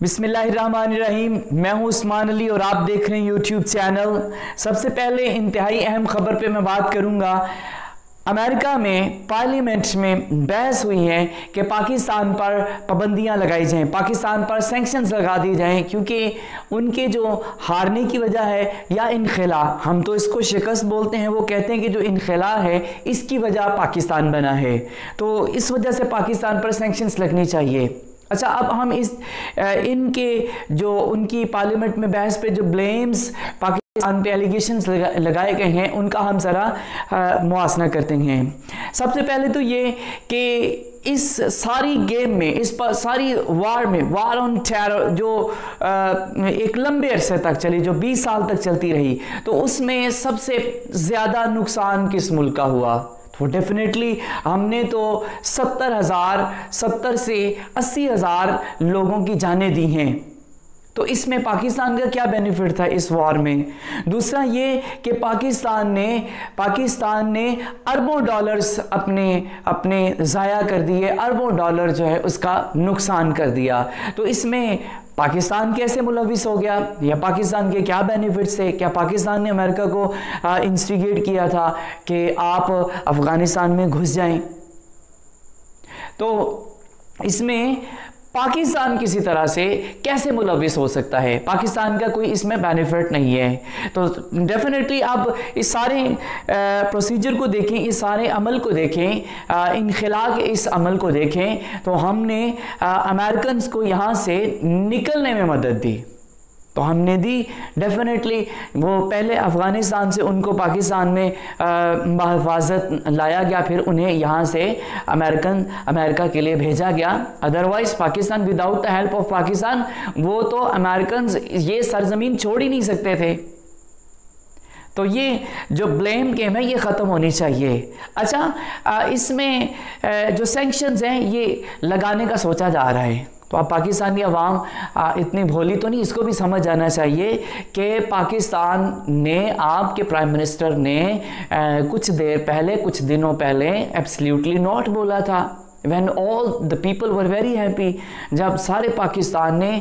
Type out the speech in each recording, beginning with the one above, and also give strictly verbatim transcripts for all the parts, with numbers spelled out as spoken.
बिस्मिल्लाहिर्रहमानिर्रहीम। मैं हूं उस्मान अली और आप देख रहे हैं यूट्यूब चैनल। सबसे पहले इंतहाई अहम खबर पे मैं बात करूंगा। अमेरिका में पार्लियामेंट में बहस हुई है कि पाकिस्तान पर पाबंदियां लगाई जाएं, पाकिस्तान पर सैंक्शंस लगा दी जाएं, क्योंकि उनके जो हारने की वजह है या इनखिला, हम तो इसको शिकस्त बोलते हैं, वो कहते हैं कि जो इनखिला है इसकी वजह पाकिस्तान बना है, तो इस वजह से पाकिस्तान पर सैंक्शंस लगनी चाहिए। अच्छा, अब हम इस इनके जो उनकी पार्लियामेंट में बहस पे जो ब्लेम्स पाकिस्तान पे एलिगेशंस लगा, लगाए गए हैं उनका हम ज़रा मुआसना करते हैं। सबसे पहले तो ये कि इस सारी गेम में, इस पर सारी वार में, वार ऑन टेरर जो आ, एक लंबे अरसे तक चली, जो बीस साल तक चलती रही, तो उसमें सबसे ज़्यादा नुकसान किस मुल्क का हुआ? तो डेफिनेटली हमने तो सत्तर हज़ार सत्तर से अस्सी हज़ार लोगों की जानें दी हैं। तो इसमें पाकिस्तान का क्या बेनिफिट था इस वॉर में? दूसरा ये कि पाकिस्तान ने पाकिस्तान ने अरबों डॉलर्स अपने अपने ज़ाया कर दिए, अरबों डॉलर जो है उसका नुकसान कर दिया। तो इसमें पाकिस्तान कैसे मुलविस हो गया, या पाकिस्तान के क्या बेनिफिट्स थे? क्या पाकिस्तान ने अमेरिका को इंस्टिगेट किया था कि आप अफ़गानिस्तान में घुस जाएं? तो इसमें पाकिस्तान किसी तरह से कैसे मुलविस हो सकता है? पाकिस्तान का कोई इसमें बेनिफिट नहीं है। तो डेफिनेटली आप इस सारे प्रोसीजर को देखें, इस सारे अमल को देखें, इनखिला के इस अमल को देखें, तो हमने अमेरिकन को यहाँ से निकलने में मदद दी। तो हमने दी डेफिनेटली। वो पहले अफ़गानिस्तान से उनको पाकिस्तान में बहिफाजत लाया गया, फिर उन्हें यहाँ से अमेरिकन अमेरिका के लिए भेजा गया। Otherwise Pakistan, without the help of Pakistan, वो तो अमेरिकन ये सरजमीन छोड़ ही नहीं सकते थे। तो ये जो ब्लेम गेम है ये ख़त्म होनी चाहिए। अच्छा, इसमें जो सैंक्शंस हैं ये लगाने का सोचा जा रहा है, तो अब पाकिस्तानी अवाम इतनी भोली तो नहीं, इसको भी समझ जाना चाहिए कि पाकिस्तान ने, आपके प्राइम मिनिस्टर ने आ, कुछ देर पहले, कुछ दिनों पहले एब्सोल्युटली नॉट बोला था। When all the people were very happy, जब सारे पाकिस्तान ने,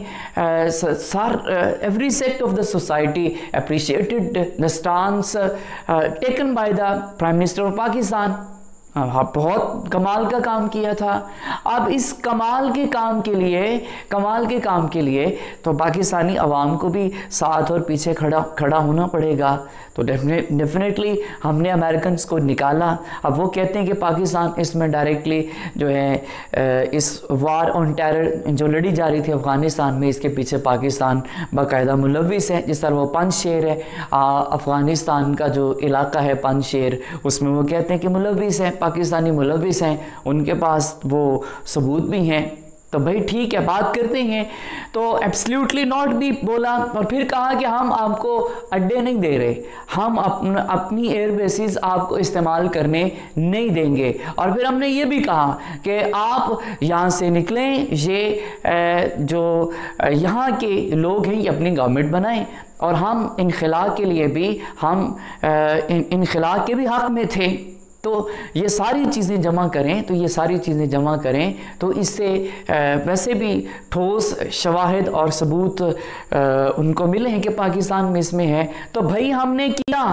सार every sect of the society appreciated the stance uh, taken by the Prime Minister of Pakistan. हाँ, बहुत कमाल का काम किया था। अब इस कमाल के काम के लिए कमाल के काम के लिए तो पाकिस्तानी अवाम को भी साथ और पीछे खड़ा खड़ा होना पड़ेगा। तो डेफिनेट डेफिनेटली हमने अमेरिकन को निकाला। अब वो कहते हैं कि पाकिस्तान इसमें डायरेक्टली जो है इस वार ऑन टेरर जो लड़ी जा रही थी अफ़गानिस्तान में, इसके पीछे पाकिस्तान बाकायदा मुलविस है। जिस तरह वो पंजशेर है, अफ़गानिस्तान का जो इलाका है पंजशेर, उसमें वो कहते हैं कि मुलविस है, पाकिस्तानी मुलविस हैं, उनके पास वो सबूत भी हैं। तो भाई ठीक है, बात करते हैं। तो एब्सोल्युटली नॉट भी बोला, और फिर कहा कि हम आपको अड्डे नहीं दे रहे, हम अपन, अपनी एयर बेसिस आपको इस्तेमाल करने नहीं देंगे। और फिर हमने ये भी कहा कि आप यहाँ से निकलें, ये जो यहाँ के लोग हैं ये अपनी गवर्नमेंट बनाएं, और हम इनखिला के लिए भी हम इनखिला के भी हक़ में थे। तो ये सारी चीज़ें जमा करें तो ये सारी चीज़ें जमा करें तो इससे वैसे भी ठोस शवाहिद और सबूत उनको मिले हैं कि पाकिस्तान में इसमें है। तो भाई हमने किया,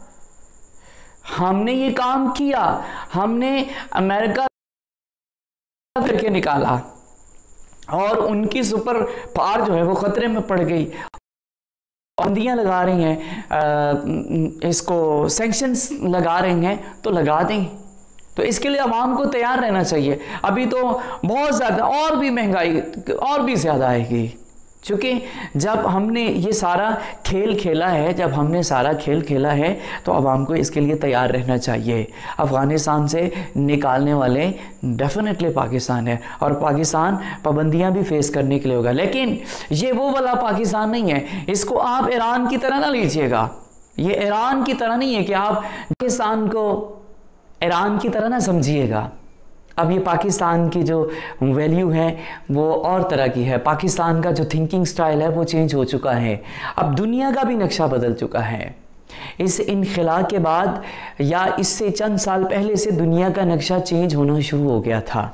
हमने ये काम किया, हमने अमेरिका करके निकाला और उनकी सुपर पावर जो है वो ख़तरे में पड़ गई। पाबंदियाँ लगा रही हैं, इसको सैंक्शंस लगा रही हैं, तो लगा दें। तो इसके लिए अवाम को तैयार रहना चाहिए। अभी तो बहुत ज़्यादा और भी महंगाई और भी ज़्यादा आएगी, क्योंकि जब हमने ये सारा खेल खेला है जब हमने सारा खेल खेला है तो अवाम को इसके लिए तैयार रहना चाहिए। अफ़गानिस्तान से निकालने वाले डेफिनेटली पाकिस्तान है, और पाकिस्तान पाबंदियां भी फेस करने के लिए होगा। लेकिन ये वो वाला पाकिस्तान नहीं है, इसको आप ईरान की तरह ना लीजिएगा। ये ईरान की तरह नहीं है कि आप पाकिस्तान को ईरान की तरह ना समझिएगा। अब ये पाकिस्तान की जो वैल्यू है वो और तरह की है, पाकिस्तान का जो थिंकिंग स्टाइल है वो चेंज हो चुका है। अब दुनिया का भी नक्शा बदल चुका है। इस इनखिला के बाद या इससे चंद साल पहले से दुनिया का नक्शा चेंज होना शुरू हो गया था।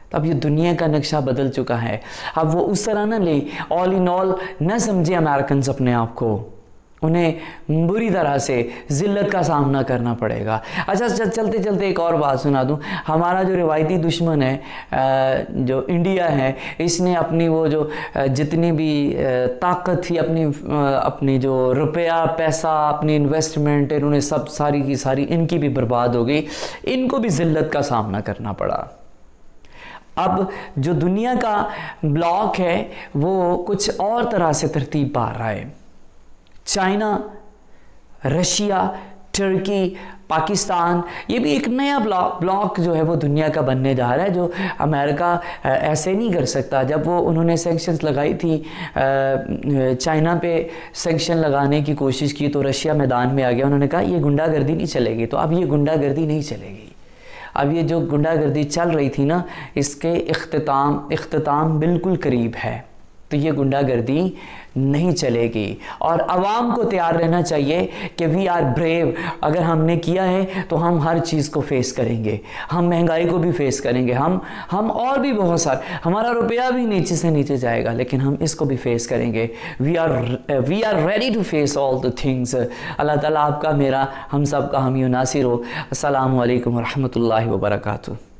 तो अब ये दुनिया का नक्शा बदल चुका है। अब वो उस तरह ना ले, ऑल इन ऑल न समझे अमेरिकन अपने आप को, उन्हें बुरी तरह से ज़िल्लत का सामना करना पड़ेगा। अच्छा चलते चलते एक और बात सुना दूं, हमारा जो रिवायती दुश्मन है जो इंडिया है, इसने अपनी वो जो जितनी भी ताकत थी, अपनी अपनी जो रुपया पैसा अपनी इन्वेस्टमेंट, इन्होंने सब सारी की सारी इनकी भी बर्बाद हो गई, इनको भी ज़िल्लत का सामना करना पड़ा। अब जो दुनिया का ब्लॉक है वो कुछ और तरह से तरतीब पा रहा है। चाइना, रशिया, तुर्की, पाकिस्तान, ये भी एक नया ब्लॉक ब्लॉक जो है वो दुनिया का बनने जा रहा है, जो अमेरिका ऐसे नहीं कर सकता। जब वो उन्होंने सैंक्शंस लगाई थी, चाइना पे सैंक्शन लगाने की कोशिश की, तो रशिया मैदान में आ गया। उन्होंने कहा ये गुंडागर्दी नहीं चलेगी, तो अब ये गुंडागर्दी नहीं चलेगी। अब ये जो गुंडागर्दी चल रही थी ना, इसके इख्तिताम इख्तिताम बिल्कुल करीब है, तो ये गुंडागर्दी नहीं चलेगी। और आवाम को तैयार रहना चाहिए कि वी आर ब्रेव, अगर हमने किया है तो हम हर चीज़ को फेस करेंगे, हम महंगाई को भी फेस करेंगे, हम हम और भी बहुत सारे, हमारा रुपया भी नीचे से नीचे जाएगा, लेकिन हम इसको भी फेस करेंगे। We are we are ready to face all the things. Allah ताला आपका, मेरा, हम सब का हामी नासिर हो। अस्सलामु अलैकुम व रहमतुल्लाहि व बरकातुहू।